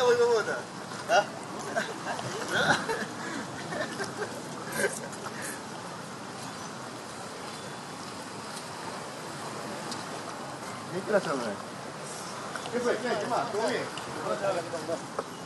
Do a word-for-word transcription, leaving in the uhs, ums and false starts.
tak boleh ngomong tak? Ha? Ini kelas sama. Eh, baik, baik, cuma. Tunggu ni.